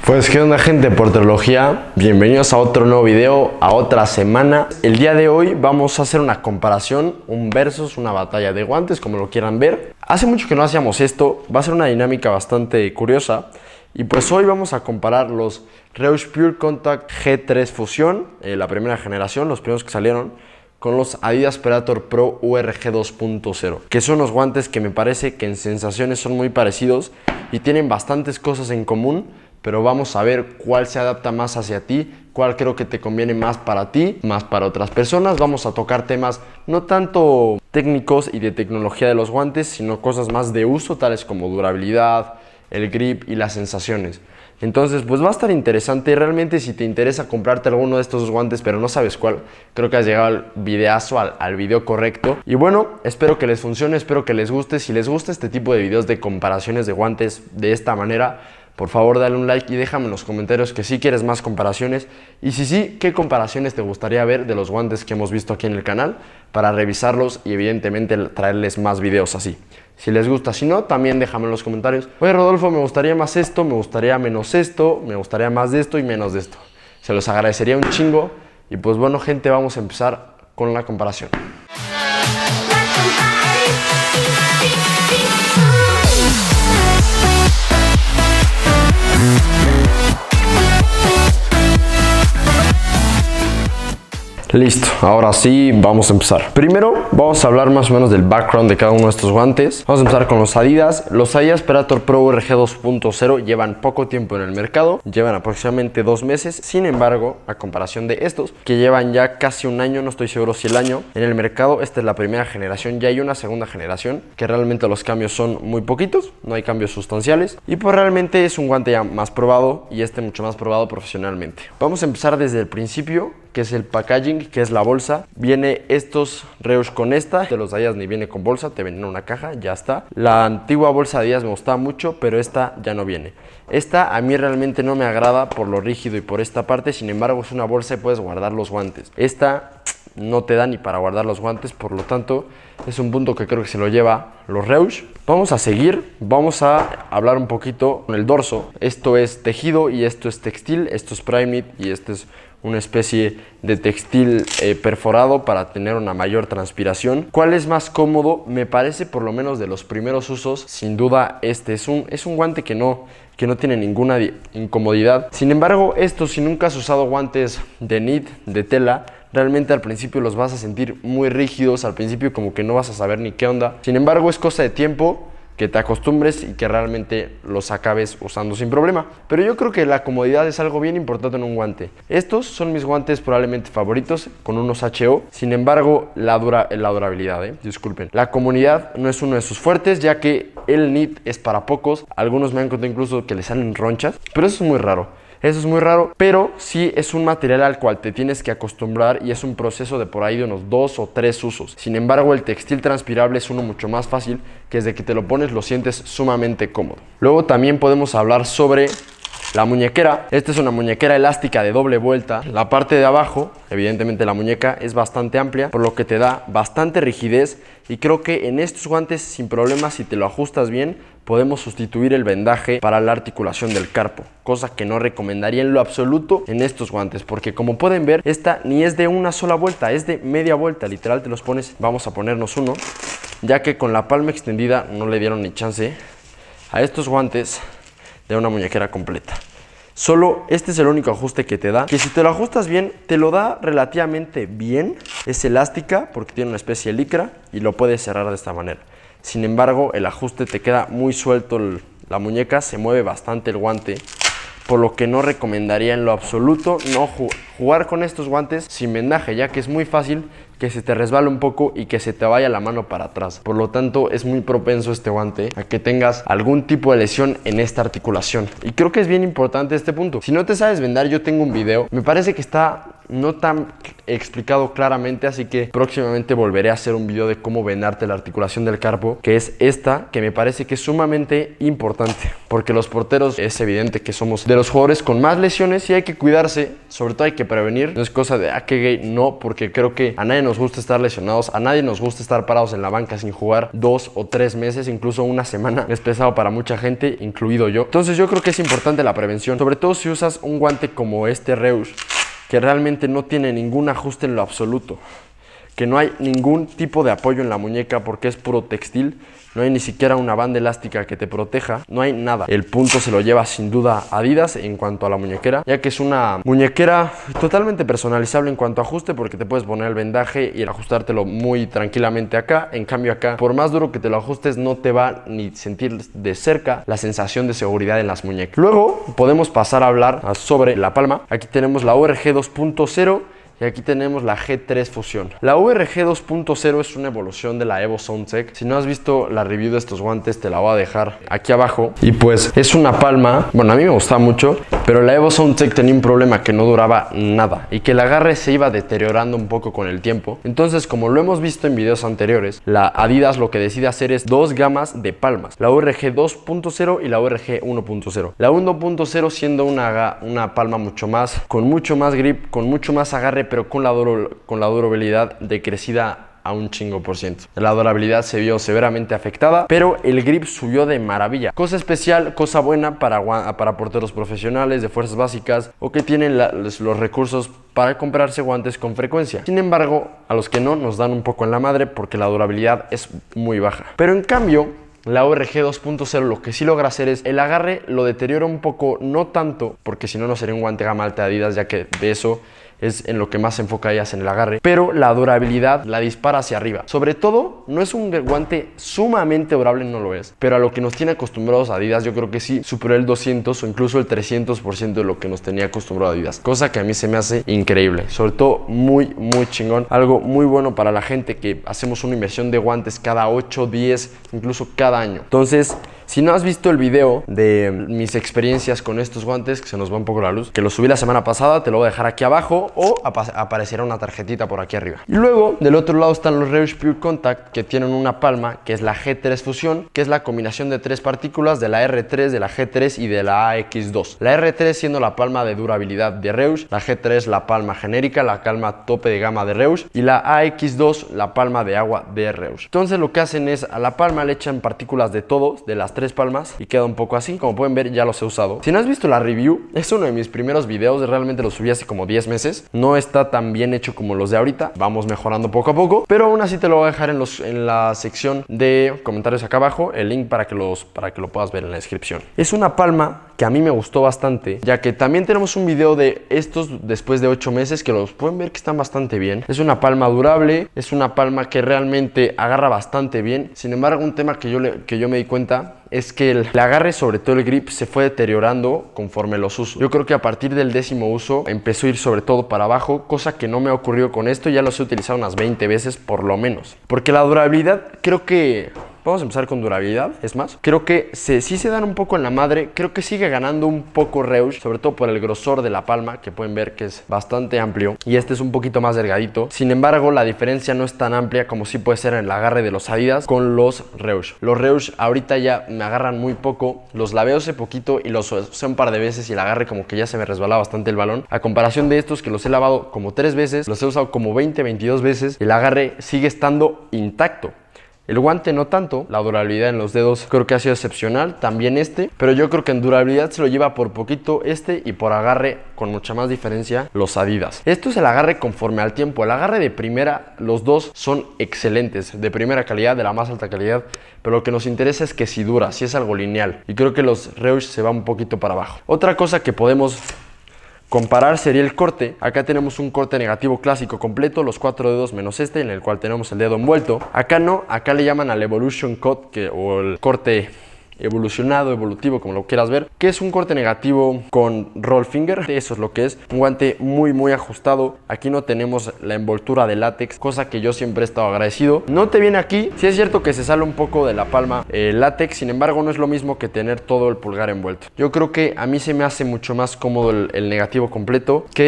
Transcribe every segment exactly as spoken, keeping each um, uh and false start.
Pues qué onda, gente de Porterología, bienvenidos a otro nuevo video, a otra semana. El día de hoy vamos a hacer una comparación, un versus, una batalla de guantes, como lo quieran ver. Hace mucho que no hacíamos esto, va a ser una dinámica bastante curiosa. Y pues hoy vamos a comparar los Reusch Pure Contact G tres Fusion, eh, la primera generación, los primeros que salieron, con los Adidas Predator Pro U R G dos punto cero, que son unos guantes que me parece que en sensaciones son muy parecidos y tienen bastantes cosas en común, pero vamos a ver cuál se adapta más hacia ti, cuál creo que te conviene más para ti, más para otras personas. Vamos a tocar temas no tanto técnicos y de tecnología de los guantes, sino cosas más de uso, tales como durabilidad, el grip y las sensaciones. Entonces pues va a estar interesante. Realmente, si te interesa comprarte alguno de estos dos guantes pero no sabes cuál, creo que has llegado al videazo, al, al video correcto. Y bueno, espero que les funcione, espero que les guste. Si les gusta este tipo de videos de comparaciones de guantes de esta manera, por favor dale un like y déjame en los comentarios que sí quieres más comparaciones. Y si sí, ¿qué comparaciones te gustaría ver de los guantes que hemos visto aquí en el canal? Para revisarlos y evidentemente traerles más videos así. Si les gusta, si no, también déjame en los comentarios. Oye, Rodolfo, me gustaría más esto, me gustaría menos esto, me gustaría más de esto y menos de esto. Se los agradecería un chingo. Y pues bueno, gente, vamos a empezar con la comparación. Listo, ahora sí vamos a empezar. Primero vamos a hablar más o menos del background de cada uno de estos guantes. Vamos a empezar con los Adidas. Los Adidas Predator Pro U R G dos punto cero llevan poco tiempo en el mercado, llevan aproximadamente dos meses. Sin embargo, a comparación de estos, que llevan ya casi un año, no estoy seguro si el año, en el mercado, esta es la primera generación. Ya hay una segunda generación, que realmente los cambios son muy poquitos, no hay cambios sustanciales. Y pues realmente es un guante ya más probado, y este mucho más probado profesionalmente. Vamos a empezar desde el principio, que es el packaging, que es la bolsa. Viene estos Reusch con esta, de los Adidas ni viene con bolsa, te viene en una caja, ya está. La antigua bolsa de Adidas me gustaba mucho, pero esta ya no viene. Esta a mí realmente no me agrada por lo rígido y por esta parte. Sin embargo, es una bolsa y puedes guardar los guantes. Esta no te da ni para guardar los guantes, por lo tanto es un punto que creo que se lo lleva los Reusch. Vamos a seguir, vamos a hablar un poquito con el dorso. Esto es tejido y esto es textil, esto es Primeknit y este es una especie de textil eh, perforado para tener una mayor transpiración. ¿Cuál es más cómodo? Me parece, por lo menos de los primeros usos, sin duda este es un, es un guante que no, que no tiene ninguna incomodidad. Sin embargo, esto, si nunca has usado guantes de knit, de tela, realmente al principio los vas a sentir muy rígidos, al principio como que no vas a saber ni qué onda. Sin embargo, es cosa de tiempo que te acostumbres y que realmente los acabes usando sin problema. Pero yo creo que la comodidad es algo bien importante en un guante. Estos son mis guantes probablemente favoritos, con unos H O. Sin embargo, la, dura, la durabilidad, ¿eh? disculpen. La comodidad no es uno de sus fuertes, ya que el knit es para pocos. Algunos me han contado incluso que les salen ronchas, pero eso es muy raro. Eso es muy raro, pero sí es un material al cual te tienes que acostumbrar y es un proceso de por ahí de unos dos o tres usos. Sin embargo, el textil transpirable es uno mucho más fácil, que desde que te lo pones lo sientes sumamente cómodo. Luego también podemos hablar sobre la muñequera. Esta es una muñequera elástica de doble vuelta. La parte de abajo, evidentemente la muñeca es bastante amplia, por lo que te da bastante rigidez. Y creo que en estos guantes, sin problemas, si te lo ajustas bien, podemos sustituir el vendaje para la articulación del carpo, cosa que no recomendaría en lo absoluto en estos guantes, porque como pueden ver, esta ni es de una sola vuelta, es de media vuelta. Literal te los pones, vamos a ponernos uno, ya que con la palma extendida no le dieron ni chance a estos guantes de una muñequera completa. Solo este es el único ajuste que te da, que si te lo ajustas bien, te lo da relativamente bien. Es elástica porque tiene una especie de licra y lo puedes cerrar de esta manera. Sin embargo, el ajuste te queda muy suelto, la muñeca se mueve bastante el guante, por lo que no recomendaría en lo absoluto no jugar con estos guantes sin vendaje, ya que es muy fácil que se te resbale un poco y que se te vaya la mano para atrás. Por lo tanto, es muy propenso este guante a que tengas algún tipo de lesión en esta articulación. Y creo que es bien importante este punto. Si no te sabes vendar, yo tengo un video, me parece que está no tan explicado claramente, así que próximamente volveré a hacer un video de cómo vendarte la articulación del carpo, que es esta, que me parece que es sumamente importante, porque los porteros es evidente que somos de los jugadores con más lesiones y hay que cuidarse, sobre todo hay que prevenir. No es cosa de, ah, qué gay, no, porque creo que a nadie nos gusta estar lesionados, a nadie nos gusta estar parados en la banca sin jugar dos o tres meses, incluso una semana. Es pesado para mucha gente, incluido yo. Entonces yo creo que es importante la prevención, sobre todo si usas un guante como este Reus, que realmente no tiene ningún ajuste en lo absoluto, que no hay ningún tipo de apoyo en la muñeca porque es puro textil, no hay ni siquiera una banda elástica que te proteja, no hay nada. El punto se lo lleva sin duda Adidas en cuanto a la muñequera, ya que es una muñequera totalmente personalizable en cuanto a ajuste, porque te puedes poner el vendaje y ajustártelo muy tranquilamente acá. En cambio acá, por más duro que te lo ajustes, no te va ni sentir de cerca la sensación de seguridad en las muñecas. Luego podemos pasar a hablar sobre la palma. Aquí tenemos la U R G dos punto cero y aquí tenemos la G tres Fusión. La U R G dos punto cero es una evolución de la Evo Soundtech. Si no has visto la review de estos guantes, te la voy a dejar aquí abajo. Y pues es una palma, bueno, a mí me gusta mucho, pero la Evo Soundtech tenía un problema, que no duraba nada y que el agarre se iba deteriorando un poco con el tiempo. Entonces, como lo hemos visto en videos anteriores, la Adidas lo que decide hacer es dos gamas de palmas, la U R G dos punto cero y la U R G uno punto cero. La uno punto cero siendo una, una palma mucho más, con mucho más grip, con mucho más agarre, pero con la, duro, con la durabilidad decrecida a un chingo por ciento. La durabilidad se vio severamente afectada, pero el grip subió de maravilla. Cosa especial, cosa buena para, para porteros profesionales de fuerzas básicas o que tienen la, los, los recursos para comprarse guantes con frecuencia. Sin embargo, a los que no, nos dan un poco en la madre porque la durabilidad es muy baja. Pero en cambio, la U R G dos punto cero lo que sí logra hacer es el agarre lo deteriora un poco, no tanto, porque si no, no sería un guante gama alta de Adidas, ya que de eso es en lo que más se enfoca ellas, en el agarre, pero la durabilidad la dispara hacia arriba. Sobre todo, no es un guante sumamente durable, no lo es, pero a lo que nos tiene acostumbrados Adidas, yo creo que sí superó el doscientos o incluso el trescientos por ciento de lo que nos tenía acostumbrado Adidas, cosa que a mí se me hace increíble, sobre todo muy, muy chingón, algo muy bueno para la gente que hacemos una inversión de guantes cada ocho, diez, incluso cada año. Entonces, si no has visto el video de mis experiencias con estos guantes, que se nos va un poco la luz, que lo subí la semana pasada, te lo voy a dejar aquí abajo o aparecerá una tarjetita por aquí arriba. Y luego, del otro lado están los Reus Pure Contact, que tienen una palma, que es la G tres Fusión, que es la combinación de tres partículas de la R tres, de la G tres y de la A X dos. La R tres siendo la palma de durabilidad de Reus, la G tres la palma genérica, la palma tope de gama de Reus y la A X dos la palma de agua de Reus. Entonces lo que hacen es a la palma le echan partículas de todos, de las tres palmas, y queda un poco así. Como pueden ver, ya los he usado. Si no has visto la review, es uno de mis primeros videos, realmente lo subí hace como diez meses. No está tan bien hecho como los de ahorita, vamos mejorando poco a poco, pero aún así te lo voy a dejar en, los, en la sección de comentarios acá abajo, el link para que, los, para que lo puedas ver en la descripción. Es una palma que a mí me gustó bastante, ya que también tenemos un video de estos después de ocho meses que los pueden ver que están bastante bien. Es una palma durable, es una palma que realmente agarra bastante bien. Sin embargo, un tema que yo, le, que yo me di cuenta es que el, el agarre, sobre todo el grip, se fue deteriorando conforme los uso. Yo creo que a partir del décimo uso empezó a ir sobre todo para abajo, cosa que no me ha ocurrido con esto. Ya los he utilizado unas veinte veces por lo menos, porque la durabilidad creo que... Vamos a empezar con durabilidad, es más. Creo que se, sí se dan un poco en la madre. Creo que sigue ganando un poco Reus, sobre todo por el grosor de la palma, que pueden ver que es bastante amplio. Y este es un poquito más delgadito. Sin embargo, la diferencia no es tan amplia como sí puede ser en el agarre de los Adidas con los Reus. Los Reus ahorita ya me agarran muy poco. Los lavé hace poquito y los usé un par de veces y el agarre como que ya se me resbala bastante el balón. A comparación de estos que los he lavado como tres veces, los he usado como veinte, veintidós veces y el agarre sigue estando intacto. El guante no tanto, la durabilidad en los dedos creo que ha sido excepcional, también este, pero yo creo que en durabilidad se lo lleva por poquito este y por agarre con mucha más diferencia los Adidas. Esto es el agarre conforme al tiempo, el agarre de primera, los dos son excelentes, de primera calidad, de la más alta calidad, pero lo que nos interesa es que si dura, si es algo lineal, y creo que los Reus se va un poquito para abajo. Otra cosa que podemos comparar sería el corte. Acá tenemos un corte negativo clásico completo, los cuatro dedos menos este, en el cual tenemos el dedo envuelto. Acá no, acá le llaman al Evolution Cut, que, o el corte evolucionado, evolutivo, como lo quieras ver, que es un corte negativo con roll finger. Eso es lo que es, un guante muy muy ajustado. Aquí no tenemos la envoltura de látex, cosa que yo siempre he estado agradecido. No te viene aquí, sí es cierto que se sale un poco de la palma el látex, sin embargo no es lo mismo que tener todo el pulgar envuelto. Yo creo que a mí se me hace mucho más cómodo el, el negativo completo que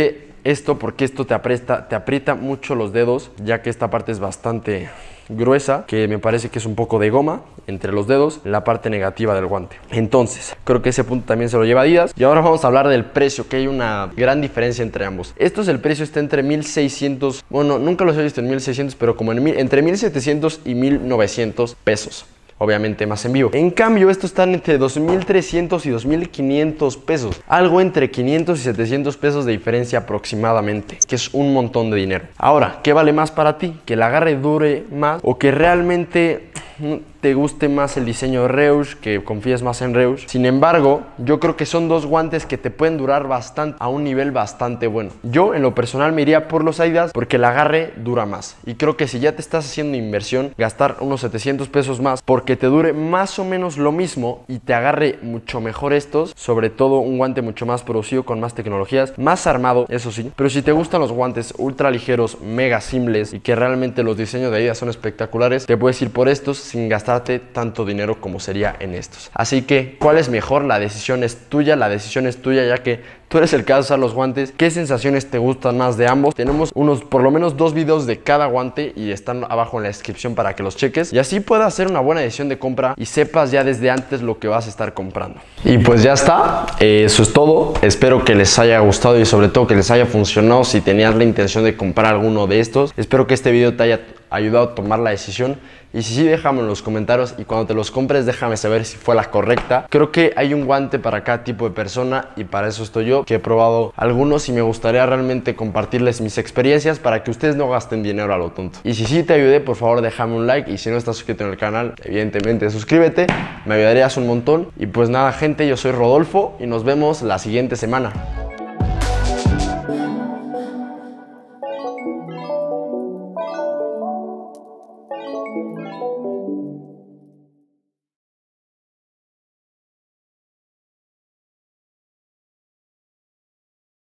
esto porque esto te aprieta, te aprieta mucho los dedos, ya que esta parte es bastante gruesa, que me parece que es un poco de goma entre los dedos, la parte negativa del guante. Entonces, creo que ese punto también se lo lleva Adidas. Y ahora vamos a hablar del precio, que hay una gran diferencia entre ambos. Esto es el precio, está entre mil seiscientos, bueno, nunca los he visto en mil seiscientos, pero como en mil, entre mil setecientos y mil novecientos pesos. Obviamente más en vivo. En cambio, estos están entre dos mil trescientos y dos mil quinientos pesos. Algo entre quinientos y setecientos pesos de diferencia aproximadamente, que es un montón de dinero. Ahora, ¿qué vale más para ti? ¿Que el agarre dure más o que realmente te guste más el diseño de Reusch, que confíes más en Reusch? Sin embargo, yo creo que son dos guantes que te pueden durar bastante, a un nivel bastante bueno. Yo en lo personal me iría por los Adidas porque el agarre dura más, y creo que si ya te estás haciendo inversión, gastar unos setecientos pesos más porque te dure más o menos lo mismo y te agarre mucho mejor estos, sobre todo un guante mucho más producido, con más tecnologías, más armado, eso sí. Pero si te gustan los guantes ultra ligeros, mega simples y que realmente los diseños de Adidas son espectaculares, te puedes ir por estos sin gastarte tanto dinero como sería en estos. Así que, ¿cuál es mejor? La decisión es tuya, la decisión es tuya, ya que tú eres el que va a usar los guantes. ¿Qué sensaciones te gustan más de ambos? Tenemos unos, por lo menos dos videos de cada guante y están abajo en la descripción para que los cheques y así puedas hacer una buena decisión de compra y sepas ya desde antes lo que vas a estar comprando. Y pues ya está, eh, eso es todo. Espero que les haya gustado y sobre todo que les haya funcionado si tenías la intención de comprar alguno de estos. Espero que este video te haya ayudado a tomar la decisión, y si sí, déjame en los comentarios y cuando te los compres déjame saber si fue la correcta. Creo que hay un guante para cada tipo de persona y para eso estoy yo, que he probado algunos y me gustaría realmente compartirles mis experiencias para que ustedes no gasten dinero a lo tonto. Y si sí te ayudé, por favor déjame un like, y si no estás suscrito en el canal, evidentemente suscríbete, me ayudarías un montón. Y pues nada gente, yo soy Rodolfo y nos vemos la siguiente semana. Thank you.